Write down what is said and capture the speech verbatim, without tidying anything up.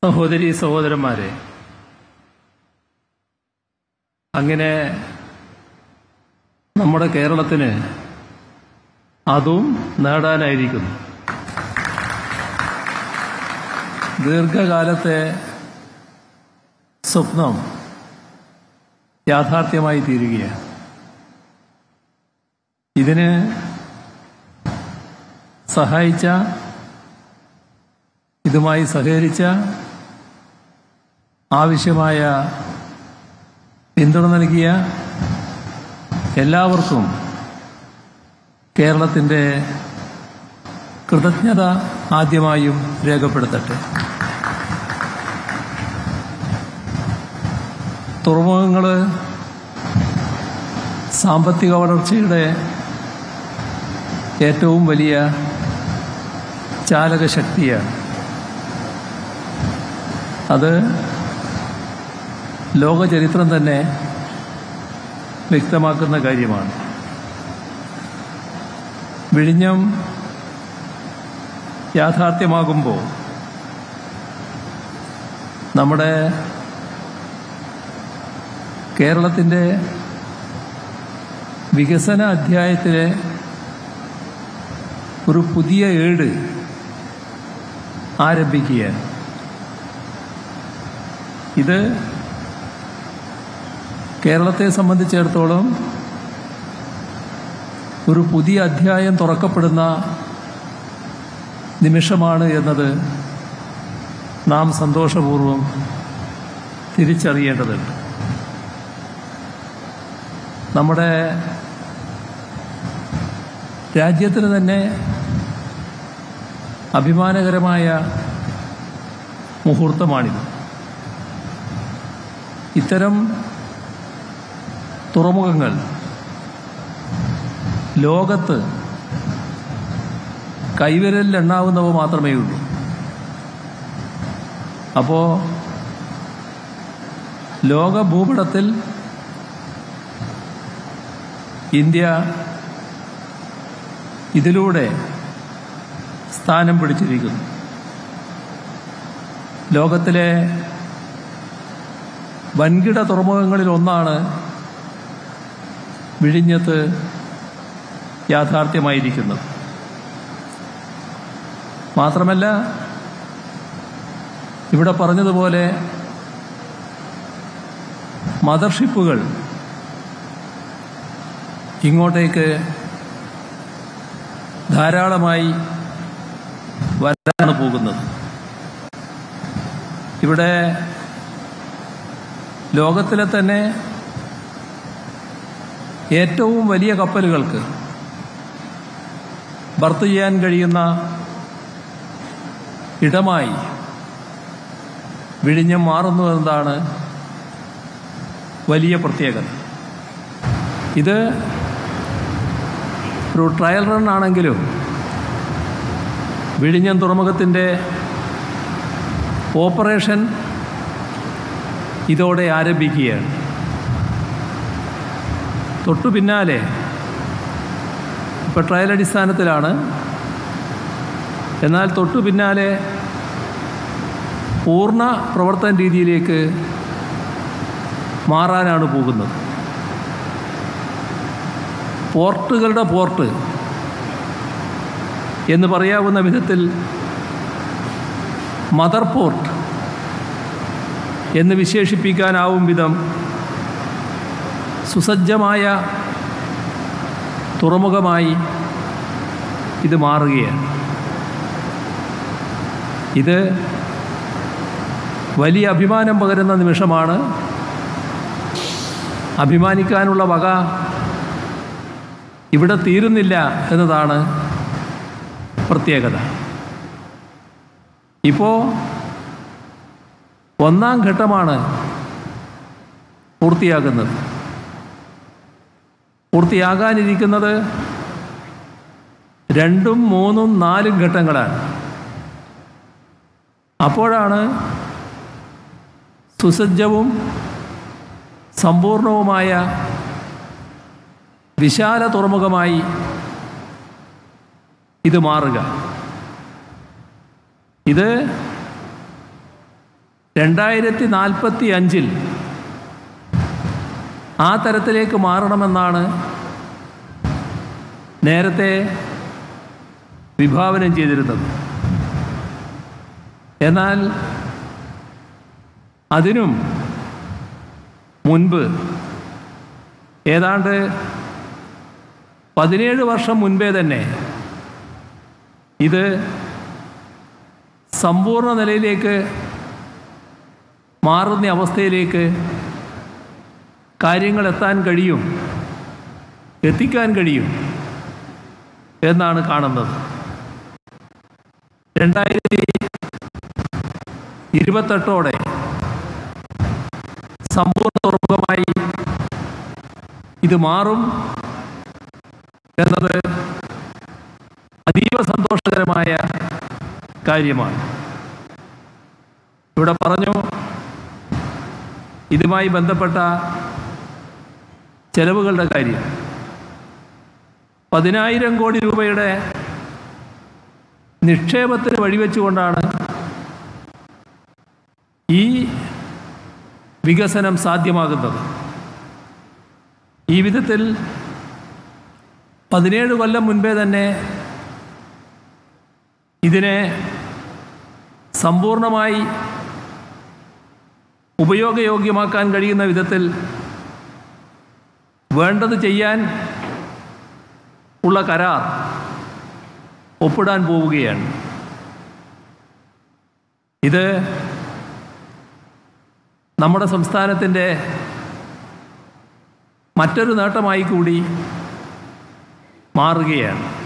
സഹോദരീ സഹോദരന്മാരെ, അങ്ങനെ നമ്മുടെ കേരളത്തിന് അതും നേടാനായിരിക്കുന്നു. ദീർഘകാലത്തെ സ്വപ്നം യാഥാർത്ഥ്യമായി തീരുകയാണ്. ഇതിന് സഹായിച്ച, ഇതുമായി സഹകരിച്ച, ആവശ്യമായ പിന്തുണ നൽകിയ എല്ലാവർക്കും കേരളത്തിൻ്റെ കൃതജ്ഞത ആദ്യമായും രേഖപ്പെടുത്തട്ടെ. തുറമുഖങ്ങൾ സാമ്പത്തിക വളർച്ചയുടെ ഏറ്റവും വലിയ ചാലകശക്തിയാണ്. അത് ലോകചരിത്രം തന്നെ വ്യക്തമാക്കുന്ന കാര്യമാണ്. വിഴിഞ്ഞം യാഥാർത്ഥ്യമാകുമ്പോൾ നമ്മുടെ കേരളത്തിൻ്റെ വികസന അധ്യായത്തിലെ ഒരു പുതിയ ഏട് ആരംഭിക്കുകയാണ്. ഇത് കേരളത്തെ സംബന്ധിച്ചിടത്തോളം ഒരു പുതിയ അധ്യായം തുറക്കപ്പെടുന്ന നിമിഷമാണ് എന്നത് നാം സന്തോഷപൂർവ്വം തിരിച്ചറിയേണ്ടതുണ്ട്. നമ്മുടെ രാജ്യത്തിന് തന്നെ അഭിമാനകരമായ മുഹൂർത്തമാണിത്. ഇത്തരം തുറമുഖങ്ങൾ ലോകത്ത് കൈവിരലിൽ എണ്ണാവുന്നവ മാത്രമേ ഉള്ളൂ. അപ്പോൾ ലോക ഭൂപടത്തിൽ ഇന്ത്യ ഇതിലൂടെ സ്ഥാനം പിടിച്ചിരിക്കുന്നു. ലോകത്തിലെ വൻകിട തുറമുഖങ്ങളിൽ ഒന്നാണ് വിഴിഞ്ഞത്ത് യാഥാർത്ഥ്യമായിരിക്കുന്നത്. മാത്രമല്ല, ഇവിടെ പറഞ്ഞതുപോലെ മദർഷിപ്പുകൾ ഇങ്ങോട്ടേക്ക് ധാരാളമായി വരാനാണ് പോകുന്നത്. ഇവിടെ ലോകത്തിലെ തന്നെ ഏറ്റവും വലിയ കപ്പലുകൾക്ക് ബർത്ത് ചെയ്യാൻ കഴിയുന്ന ഇടമായി വിഴിഞ്ഞം മാറുന്നു എന്നതാണ് വലിയ പ്രത്യേകത. ഇത് ഒരു ട്രയൽ റൺ ആണെങ്കിലും വിഴിഞ്ഞം തുറമുഖത്തിൻ്റെ ഓപ്പറേഷൻ ഇതോടെ ആരംഭിക്കുകയാണ്. തൊട്ടു പിന്നാലെ ഇപ്പോൾ ട്രയൽ അടിസ്ഥാനത്തിലാണ്, എന്നാൽ തൊട്ടു പിന്നാലെ പൂർണ്ണ പ്രവർത്തന രീതിയിലേക്ക് മാറാനാണ് പോകുന്നത്. പോർട്ടുകളുടെ പോർട്ട് എന്ന് പറയാവുന്ന വിധത്തിൽ മദർ പോർട്ട് എന്ന് വിശേഷിപ്പിക്കാനാവും വിധം സുസജ്ജമായ തുറമുഖമായി ഇത് മാറുകയാണ്. ഇത് വലിയ അഭിമാനം പകരുന്ന നിമിഷമാണ്. അഭിമാനിക്കാനുള്ള വക ഇവിടെ തീരുന്നില്ല എന്നതാണ് പ്രത്യേകത. ഇപ്പോൾ ഒന്നാം ഘട്ടമാണ് പൂർത്തിയാകുന്നത്. പൂർത്തിയാകാനിരിക്കുന്നത് രണ്ടും മൂന്നും നാലും ഘട്ടങ്ങളാണ്. അപ്പോഴാണ് സുസജ്ജവും സമ്പൂർണവുമായ വിശാല തുറമുഖമായി ഇത് മാറുക. ഇത് രണ്ടായിരത്തി നാൽപ്പത്തി അഞ്ചിൽ ആ തരത്തിലേക്ക് മാറണമെന്നാണ് നേരത്തെ വിഭാവനം ചെയ്തിരുന്നത്. എന്നാൽ അതിനും മുൻപ് ഏതാണ്ട് പതിനേഴ് വർഷം മുൻപേ തന്നെ ഇത് സമ്പൂർണ്ണ നിലയിലേക്ക് മാറുന്ന അവസ്ഥയിലേക്ക് കാര്യങ്ങൾ എത്താൻ കഴിയും, എത്തിക്കാൻ കഴിയും എന്നാണ് കാണുന്നത്. രണ്ടായിരത്തി ഇരുപത്തെട്ടോടെ സമ്പൂർണ്ണ തുറമുഖമായി ഇത് മാറും എന്നത് അതീവ സന്തോഷകരമായ കാര്യമാണ്. ഇവിടെ പറഞ്ഞു, ഇതുമായി ബന്ധപ്പെട്ട ചെലവുകളുടെ കാര്യം പതിനായിരം കോടി രൂപയുടെ നിക്ഷേപത്തിന് വഴിവെച്ചുകൊണ്ടാണ് ഈ വികസനം സാധ്യമാകുന്നത്. ഈ വിധത്തിൽ പതിനേഴ് കൊല്ലം മുൻപേ തന്നെ ഇതിനെ സമ്പൂർണ്ണമായി ഉപയോഗയോഗ്യമാക്കാൻ കഴിയുന്ന വിധത്തിൽ വേണ്ടത് ചെയ്യാൻ ഉള്ള കരാർ ഒപ്പിടാൻ പോവുകയാണ്. ഇത് നമ്മുടെ സംസ്ഥാനത്തിൻ്റെ മറ്റൊരു നേട്ടമായി കൂടി മാറുകയാണ്.